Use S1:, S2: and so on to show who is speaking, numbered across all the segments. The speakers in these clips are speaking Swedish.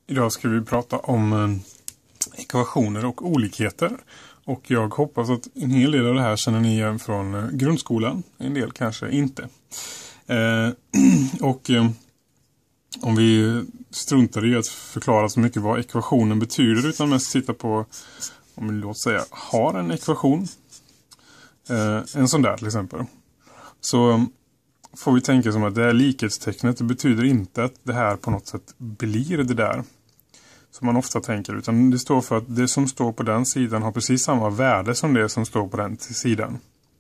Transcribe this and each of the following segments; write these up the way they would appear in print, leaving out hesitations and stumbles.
S1: Idag ska vi prata om ekvationer och olikheter. Och jag hoppas att en hel del av det här känner ni igen från grundskolan. En del kanske inte. Om vi struntar i att förklara så mycket vad ekvationen betyder, utan mest titta på, om vi låt säga har en ekvation. En sån där till exempel. Så får vi tänka som att det här likhetstecknet, det betyder inte att det här på något sätt blir det där som man ofta tänker, utan det står för att det som står på den sidan har precis samma värde som det som står på den sidan.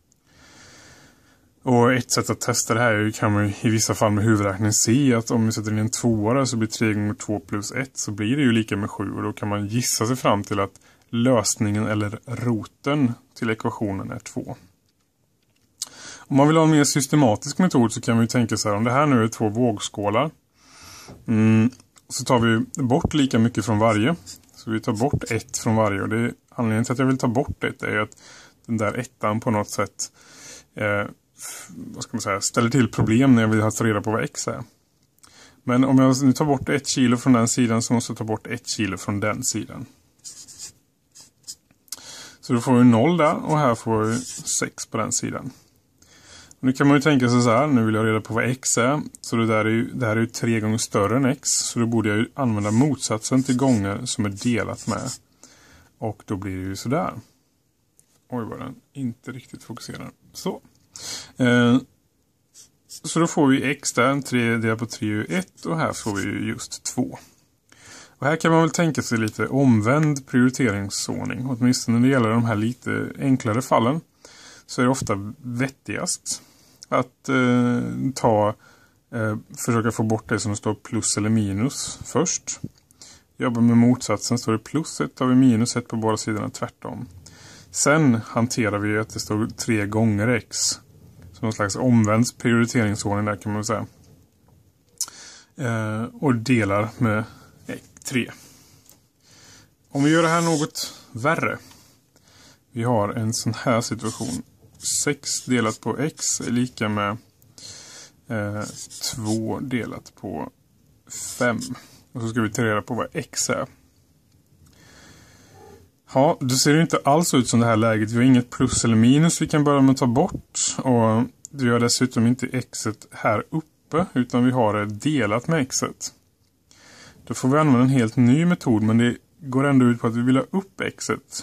S1: Och ett sätt att testa det här kan man i vissa fall med huvudräkning se att om vi sätter in en 2 där så blir 3 gånger 2 plus 1, så blir det ju lika med 7, och då kan man gissa sig fram till att lösningen eller roten till ekvationen är 2. Om man vill ha en mer systematisk metod så kan vi tänka så här: om det här nu är 2 vågskålar, så tar vi bort lika mycket från varje. Så vi tar bort 1 från varje, och det är anledningen till att jag vill ta bort det är att den där ettan på något sätt ställer till problem när jag vill ha reda på vad x är. Men om jag nu tar bort 1 kilo från den sidan, så måste jag ta bort 1 kilo från den sidan. Så då får vi 0 där, och här får vi 6 på den sidan. Nu kan man ju tänka sig så här: nu vill jag reda på vad x är. Så det här är ju 3 gånger större än x. Så då borde jag ju använda motsatsen till gånger som är delat med. Och då blir det ju sådär. Oj, vad den inte riktigt fokuserar. Så. Så då får vi x där. 3 delat på 3 är 1. Och här får vi ju just 2. Och här kan man väl tänka sig lite omvänd prioriteringsordning. Åtminstone när det gäller de här lite enklare fallen, så är det ofta vettigast att försöka få bort det som står plus eller minus först. Jobbar med motsatsen, står det plus 1 har vi minus 1 på båda sidorna, tvärtom. Sen hanterar vi att det står 3 gånger x. Så någon slags omvänd prioriteringsordning där kan man säga. Och delar med 3. Om vi gör det här något värre. Vi har en sån här situation. 6 delat på x är lika med 2 delat på 5. Och så ska vi ta reda på vad x är. Ja, då ser det inte alls ut som det här läget. Vi har inget plus eller minus vi kan börja med att ta bort. Och vi har dessutom inte xet här uppe, utan vi har det delat med xet. Då får vi använda en helt ny metod, men det går ändå ut på att vi vill ha upp xet.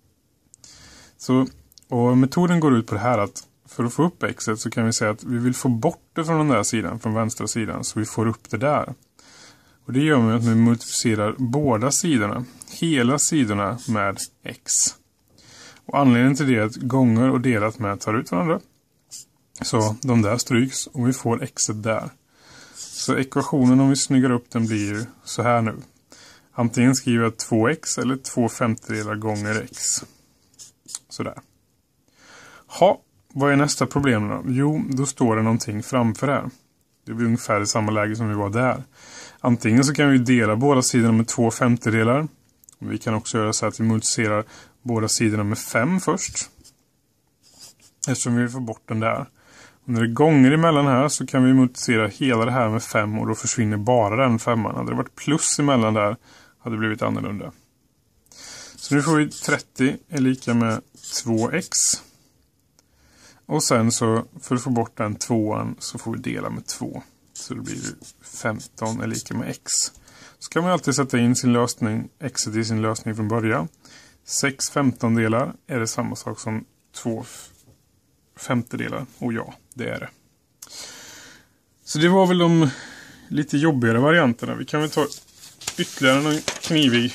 S1: Och metoden går ut på det här att för att få upp xet så kan vi säga att vi vill få bort det från den där sidan, från vänstra sidan, så vi får upp det där. Och det gör vi att vi multiplicerar båda sidorna, hela sidorna med x. Och anledningen till det är att gånger och delat med tar ut varandra. Så de där stryks och vi får xet där. Så ekvationen, om vi snyggar upp den, blir så här nu. Antingen skriver jag 2x eller 2/5 gånger x. Sådär. Vad är nästa problem då? Jo, då står det någonting framför här. Det blir ungefär i samma läge som vi var där. Antingen så kan vi dela båda sidorna med 2/5. Vi kan också göra så att vi multiplicerar båda sidorna med 5 först. Eftersom vi får bort den där. Och när det är gånger emellan här så kan vi multiplicera hela det här med 5, och då försvinner bara den 5:an. Hade det varit plus emellan där hade det blivit annorlunda. Så nu får vi 30 är lika med 2x. Och sen så för att få bort den 2:an så får vi dela med 2. Så det blir 15 är lika med x. Så kan man alltid sätta in sin lösning, xet i sin lösning från början. 6 15-delar är det samma sak som 2 5-delar. Och ja, det är det. Så det var väl de lite jobbigare varianterna. Vi kan väl ta ytterligare någon knivig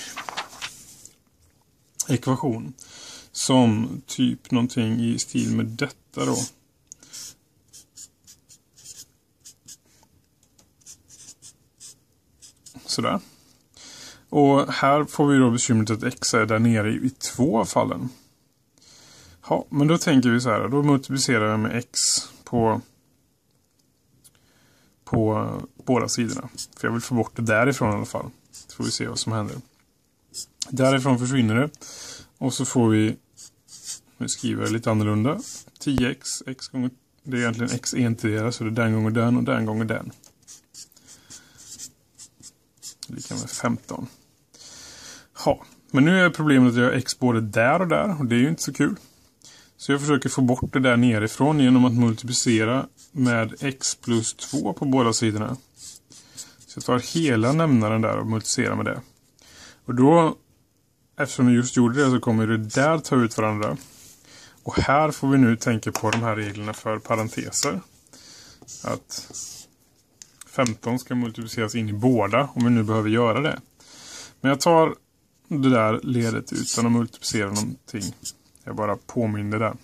S1: ekvation. Som typ någonting i stil med detta då. Sådär. Och här får vi då bekymret att x är där nere i 2 av fallen. Ja, men då tänker vi så här. Då multiplicerar jag med x på båda sidorna. För jag vill få bort det därifrån i alla fall. Så får vi se vad som händer. Därifrån försvinner det. Och så får vi skriva lite annorlunda. 10x, x gånger, det är egentligen x entydiga, så det är den gånger den och den gånger den. lika med 15. Ja, men nu är problemet att jag har x både där och det är ju inte så kul. Så jag försöker få bort det där nerifrån genom att multiplicera med x plus 2 på båda sidorna. Så jag tar hela nämnaren där och multiplicerar med det. Och då, eftersom vi just gjorde det, så kommer det där ta ut varandra. Och här får vi nu tänka på de här reglerna för parenteser. Att 15 ska multipliceras in i båda om vi nu behöver göra det. Men jag tar det där ledet utan att multiplicera någonting. Jag bara påminner där.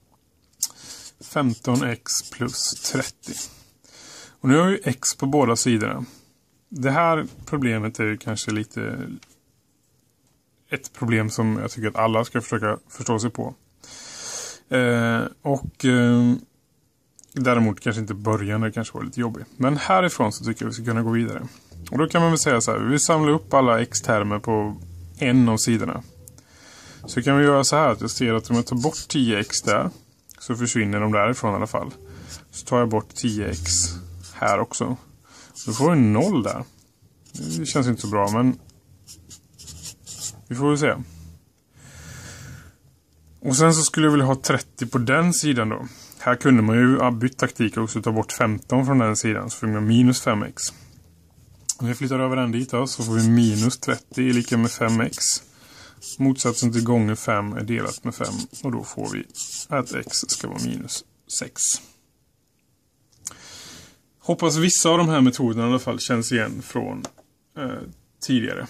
S1: 15x plus 30. Och nu har vi x på båda sidorna. Det här problemet är ju kanske lite ett problem som jag tycker att alla ska försöka förstå sig på. Däremot kanske inte början, det kanske var lite jobbigt. Men härifrån så tycker jag vi ska kunna gå vidare. Och då kan man väl säga så här, vi samlar upp alla x-termer på en av sidorna. Så kan vi göra så här att jag ser att om jag tar bort 10x där så försvinner de därifrån i alla fall. Så tar jag bort 10x här också. Då får vi 0 där. Det känns inte så bra, men vi får väl se. Och sen så skulle jag vilja ha 30 på den sidan då. Här kunde man ju byta taktik och också ta bort 15 från den sidan. Så får vi minus 5x. Om vi flyttar över den dit då, så får vi minus 30 är lika med 5x. Motsatsen till gånger 5 är delat med 5. Och då får vi att x ska vara minus 6. Hoppas vissa av de här metoderna i alla fall känns igen från tidigare.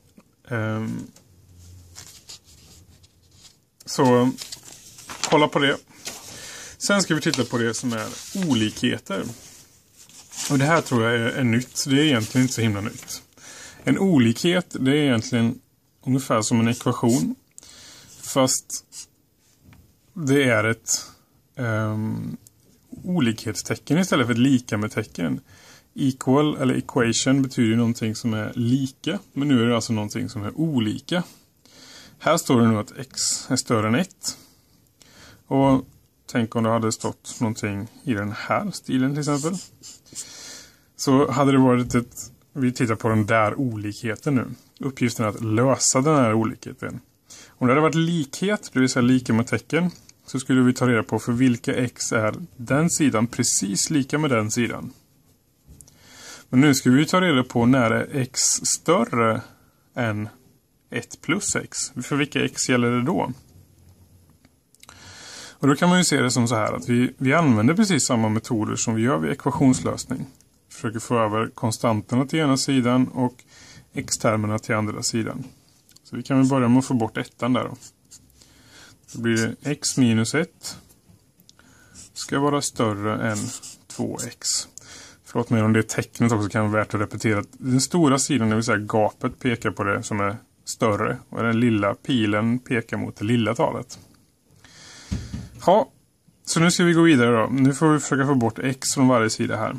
S1: Så kolla på det. Sen ska vi titta på det som är olikheter. Och det här tror jag är nytt. Det är egentligen inte så himla nytt. En olikhet, det är egentligen ungefär som en ekvation. Fast det är ett olikhetstecken istället för ett lika med tecken. Equal eller equation betyder ju någonting som är lika. Men nu är det alltså någonting som är olika. Här står det nu att x är större än 1. Och tänk om det hade stått någonting i den här stilen till exempel. Så hade det varit vi tittar på den där olikheten nu. Uppgiften är att lösa den här olikheten. Om det hade varit likhet, det vill säga lika med tecken, så skulle vi ta reda på för vilka x är den sidan precis lika med den sidan. Men nu ska vi ta reda på när är x större än 1 plus x. För vilka x gäller det då? Och då kan man ju se det som så här att vi använder precis samma metoder som vi gör vid ekvationslösning. Försöker få över konstanterna till ena sidan och x-termerna till andra sidan. Så vi kan väl börja med att få bort ettan där då. Då blir det x minus 1 ska vara större än 2x. Förlåt mig om det tecknet också kan vara värt att repetera. Den stora sidan, det vill säga gapet, pekar på det som är större. Och den lilla pilen pekar mot det lilla talet. Ja, så nu ska vi gå vidare då. Nu får vi försöka få bort x från varje sida här.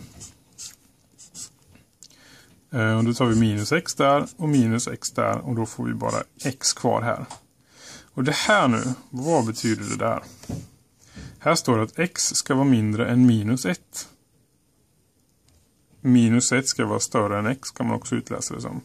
S1: Och då tar vi minus x där och minus x där. Och då får vi bara x kvar här. Och det här nu, vad betyder det där? Här står det att x ska vara mindre än minus 1. Minus 1 ska vara större än x, kan man också utläsa det som.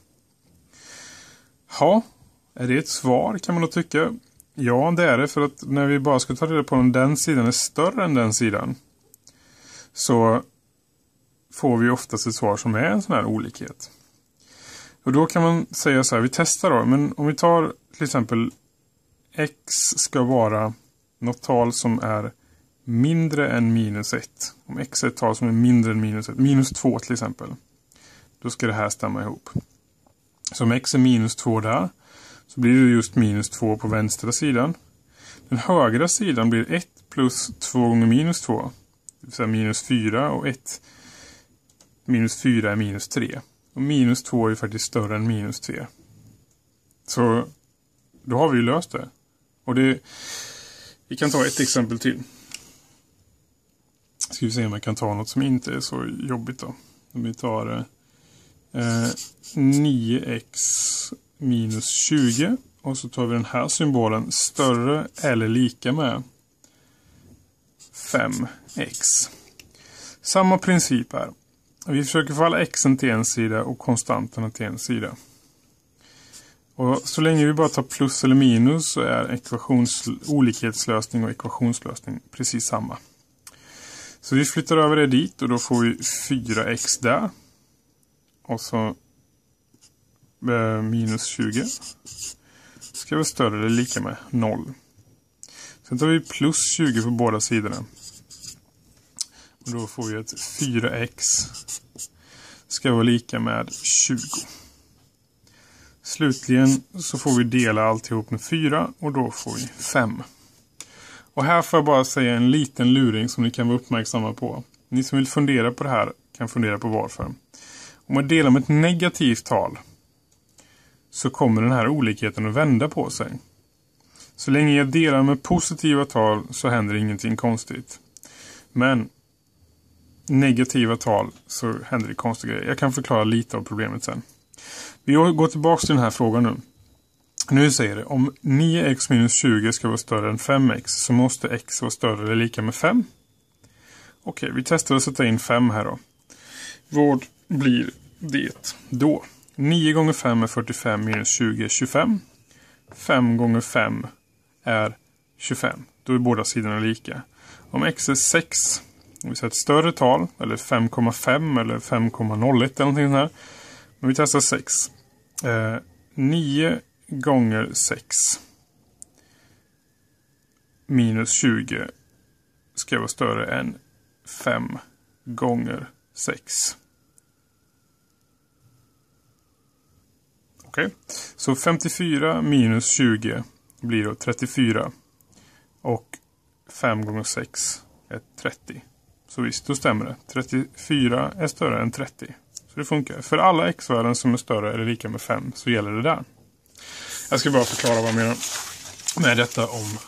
S1: Ja, är det ett svar kan man då tycka. Ja, det är det, för att när vi bara ska ta reda på om den sidan är större än den sidan, så får vi oftast ett svar som är en sån här olikhet. Och då kan man säga så här, vi testar då, men om vi tar till exempel x ska vara något tal som är mindre än minus 1. Om x är ett tal som är mindre än minus 1, minus 2 till exempel, då ska det här stämma ihop. Så om x är minus 2 där, så blir det just minus 2 på vänstra sidan. Den högra sidan blir 1 plus 2 gånger minus 2. Det vill säga minus 4 och 1. Minus 4 är minus 3. Och minus 2 är faktiskt större än minus 3. Så då har vi ju löst det. Och vi kan ta ett exempel till. Ska vi se om jag kan ta något som inte är så jobbigt då. Om vi tar 9x minus 20. Och så tar vi den här symbolen större eller lika med 5x. Samma princip här. Vi försöker få alla xen till en sida och konstanterna till en sida. Och så länge vi bara tar plus eller minus så är olikhetslösning och ekvationslösning precis samma. Så vi flyttar över det dit och då får vi 4x där. Och så minus 20 ska vara större eller lika med 0. Sen tar vi plus 20 på båda sidorna. Och då får vi att 4x ska vara lika med 20. Slutligen så får vi dela alltihop med 4 och då får vi 5. Och här får jag bara säga en liten luring som ni kan vara uppmärksamma på. Ni som vill fundera på det här kan fundera på varför. Om man delar med ett negativt tal så kommer den här olikheten att vända på sig. Så länge jag delar med positiva tal så händer ingenting konstigt. Men negativa tal så händer det konstiga grejer. Jag kan förklara lite av problemet sen. Vi går tillbaka till den här frågan nu. Nu säger det, om 9x minus 20 ska vara större än 5x så måste x vara större eller lika med 5. Okej, vi testar att sätta in 5 här då. Vad blir det då? 9 gånger 5 är 45 minus 20 är 25. 5 gånger 5 är 25. Då är båda sidorna lika. Om x är 6, om vi sätter ett större tal, eller 5,5 eller 5,01 eller någonting sånt här. Men vi testar 6. 9 gånger 6 minus 20 ska vara större än 5 gånger 6. Okej, så 54 minus 20 blir då 34. Och 5 gånger 6 är 30. Så visst, då stämmer det. 34 är större än 30. Så det funkar. För alla x-värden som är större eller lika med 5 så gäller det där. Jag ska bara förklara vad jag menar med detta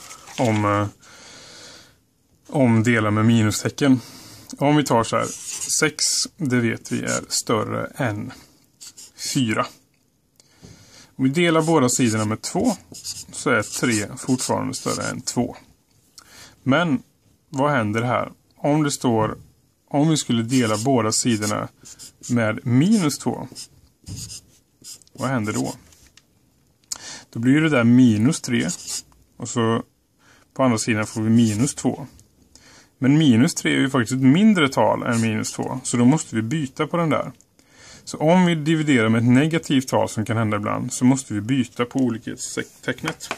S1: om delar med minustecken. Om vi tar så här, 6 det vet vi är större än 4. Om vi delar båda sidorna med 2 så är 3 fortfarande större än 2. Men vad händer här? Om vi skulle dela båda sidorna med minus 2. Vad händer då? Då blir det där minus 3. Och så på andra sidan får vi minus 2. Men minus 3 är ju faktiskt ett mindre tal än minus 2. Så då måste vi byta på den där. Så om vi dividerar med ett negativt tal som kan hända ibland så måste vi byta på olikhetstecknet.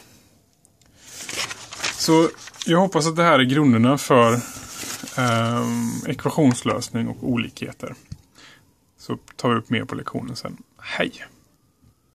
S1: Så jag hoppas att det här är grunderna för ekvationslösning och olikheter. Så tar vi upp mer på lektionen sen. Hej!